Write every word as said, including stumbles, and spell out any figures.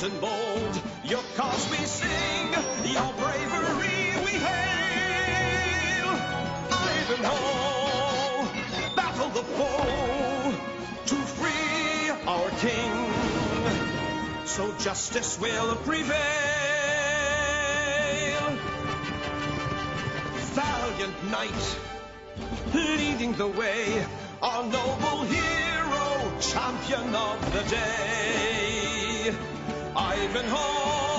and bold, your cause we sing, your bravery we hail. Ivanhoe, battle the foe to free our king, so justice will prevail. Valiant knight, leading the way, our noble hero, champion of the day. Ivanhoe,